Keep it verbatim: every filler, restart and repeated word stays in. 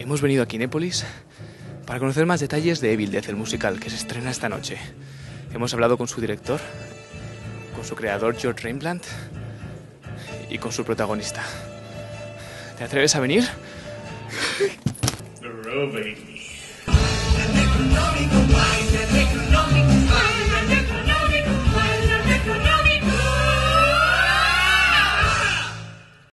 Hemos venido a Kinépolis para conocer más detalles de Evil Death, el musical, que se estrena esta noche. Hemos hablado con su director, con su creador George Reinplant y con su protagonista. ¿Te atreves a venir? Robin.